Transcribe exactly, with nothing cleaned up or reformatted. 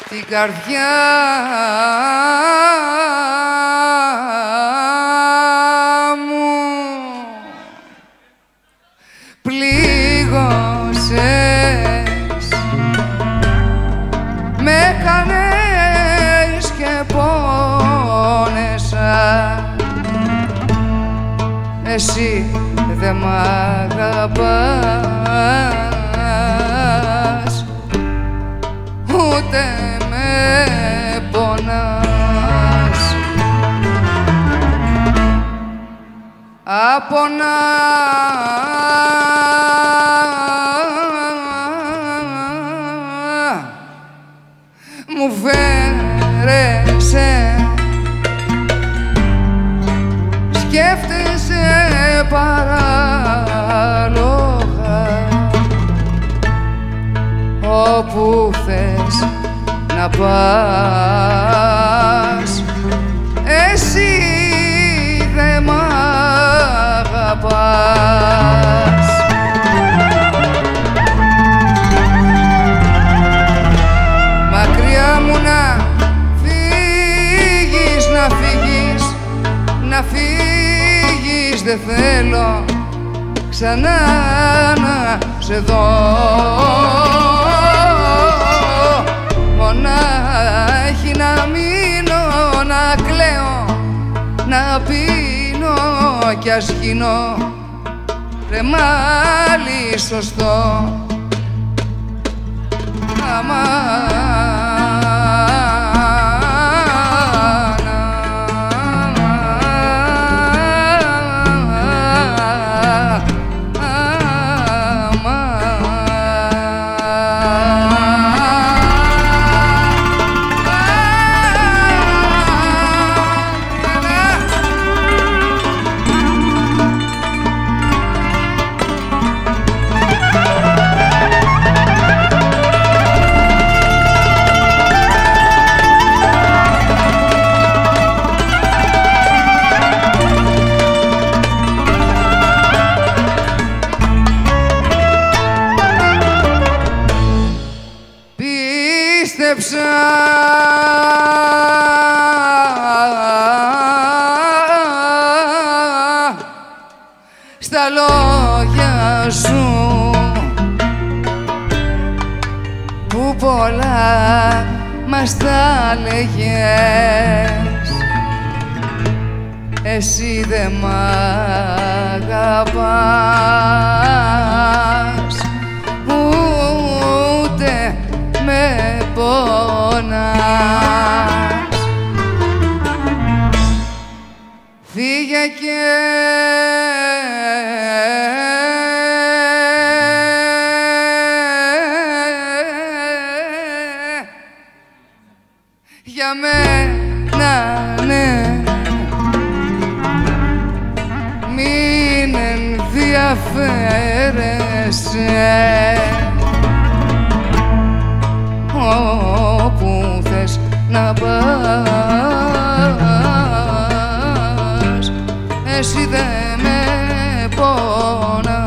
την καρδιά μου πλήγωσες, με κάνες και πόνεσα. Εσύ δε μ' αγαπάς, ούτε με πονάς. Απονά μου φέρεσαι, σκέφτεσαι παράλογα, όπου θες να πας, εσύ δε μ' αγαπάς. Μακριά μου να φύγεις, να φύγεις, να φύγεις, δε θέλω ξανά να σε δω. Μονάχη να μείνω, να κλαίω, να πίνω κι ας γίνω ρεμάλι σωστό. Πίστεψα στα λόγια σου που πολλά μας τα λέγες. Εσύ δε μ' αγαπάς, ούτε με πονάς. Φύγε και για μένα, ναι, μην ενδιαφέρεσαι, όπου θες να πας, εσύ δε με πονάς.